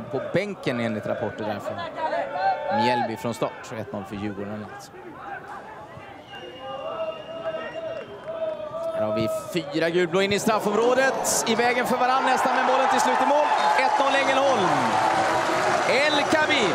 på bänken enligt rapporter där från Mjällby från start. 1-0 för Djurgården alltså. Här har vi 4 gulblå in i straffområdet. I vägen för varann nästan med målen till slut i mål. 1-0 Ängelholm. El Kabir.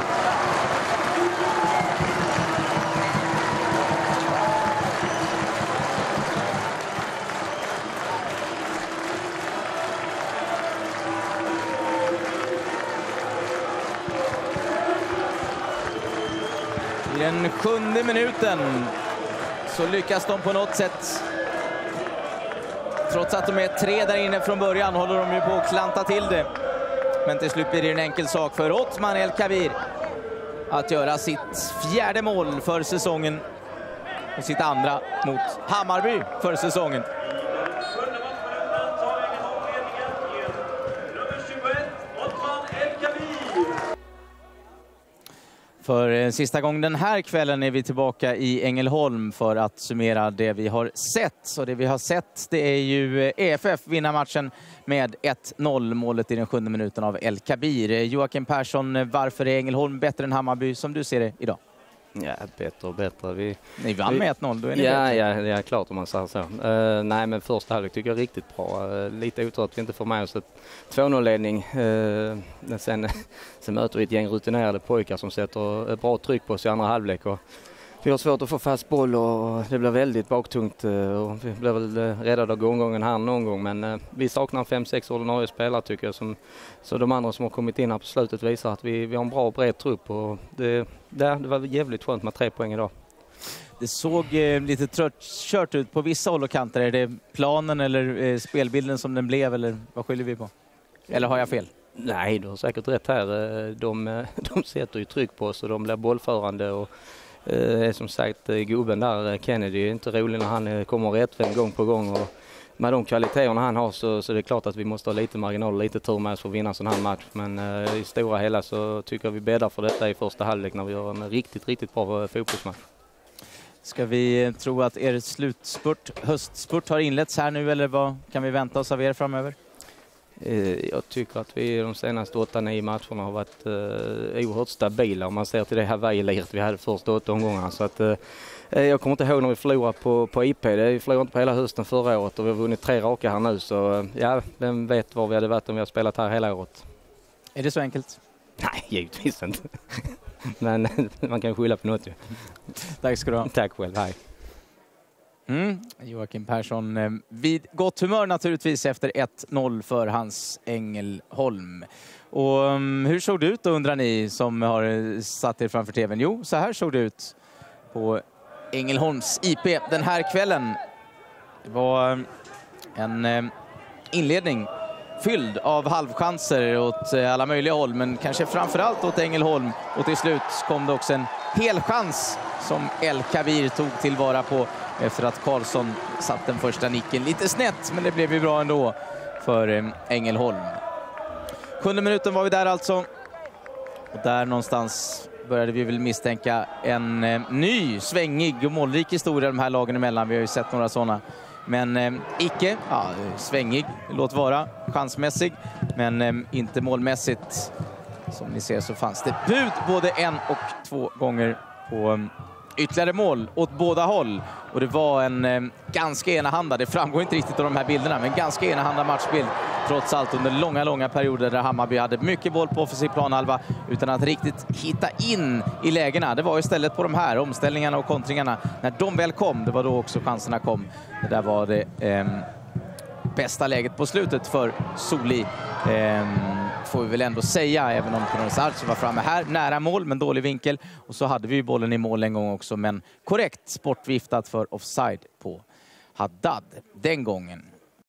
I den 7:e minuten så lyckas de på något sätt. Trots att de är 3 där inne från början håller de ju på att klanta till det. Men till slut blir det en enkel sak för Othman El Kabir att göra sitt 4:e mål för säsongen. Och sitt andra mot Hammarby för säsongen. För sista gången den här kvällen är vi tillbaka i Ängelholm för att summera det vi har sett. Så det vi har sett, det är ju EFF vinna matchen med 1-0, målet i den 7:e minuten av El Kabir. Joakim Persson, varför är Ängelholm bättre än Hammarby som du ser det idag? Ja, bättre och bättre. Ni vann med 1-0, då är ni bättre. Ja, det är klart om man säger så. Nej, men första halvlek tycker jag är riktigt bra. Lite otur att vi inte får med oss ett 2-0-ledning. Sen möter vi ett gäng rutinerade pojkar som sätter ett bra tryck på oss i andra halvlek. Och vi har svårt att få fast boll och det blir väldigt baktungt. Och vi blir väl räddade av gången här någon gång. Men vi saknar 5-6 ordinarie spelare tycker jag. Så de andra som har kommit in här på slutet visar att vi har en bra och bred trupp. Och det var jävligt skönt med 3 poäng idag. Det såg lite kört ut på vissa håll och kanter. Är det planen eller spelbilden som den blev? Eller vad skyller vi på? Eller har jag fel? Nej, du har säkert rätt här. De sätter ju tryck på oss och de blir bollförande. Och som sagt, gubben där, Kennedy, är inte rolig när han kommer rättvänd gång på gång. Och med de kvaliteterna han har så är det klart att vi måste ha lite marginal, lite tur med oss för att vinna en sån här match. Men i stora hela så tycker jag vi bäddar för detta i första halvlek när vi gör en riktigt bra fotbollsmatch. Ska vi tro att er höstspurt har inletts här nu eller vad kan vi vänta oss av er framöver? Jag tycker att vi de senaste 8-9 matcherna har varit oerhört stabila om man ser till det här Hawaii-liret vi hade första 8 omgångarna. Så att, jag kommer inte ihåg när vi förlorade på IP. Vi förlorade inte på hela hösten förra året och vi har vunnit 3 raka här nu. Så ja, vem vet var vi hade varit om vi har spelat här hela året. Är det så enkelt? Nej, givetvis inte. Men man kan skylla på något ju. Tack ska du ha. Tack själv, hej. Joakim Persson vid gott humör naturligtvis efter 1-0 för hans Ängelholm. Och hur såg det ut då, undrar ni som har satt er framför tvn? Jo, så här såg det ut på Ängelholms IP den här kvällen. Det var en inledning fylld av halvchanser åt alla möjliga håll, men kanske framförallt åt Ängelholm. Och till slut kom det också en hel chans som El Kabir tog tillvara på efter att Karlsson satt den första nicken lite snett, men det blev ju bra ändå för Ängelholm. 7:e minuten var vi där alltså. Och där någonstans började vi väl misstänka en ny, svängig och målrik historia de här lagen emellan. Vi har ju sett några sådana. Men icke, svängig, låt vara, chansmässig, men inte målmässigt. Som ni ser så fanns det bud både 1 och 2 gånger på ytterligare mål åt båda håll. Och det var en ganska enahanda, det framgår inte riktigt av de här bilderna, men ganska enahanda matchbild. Trots allt under långa perioder där Hammarby hade mycket boll på offensiv planhalva utan att riktigt hitta in i lägena. Det var istället på de här omställningarna och kontringarna. När de väl kom, det var då också chanserna kom. Det där var det bästa läget på slutet för Soli. Får vi väl ändå säga, även om Kronos Arts var framme här. Nära mål, men dålig vinkel. Och så hade vi ju bollen i mål en gång också, men korrekt sportviftat för offside på Haddad den gången.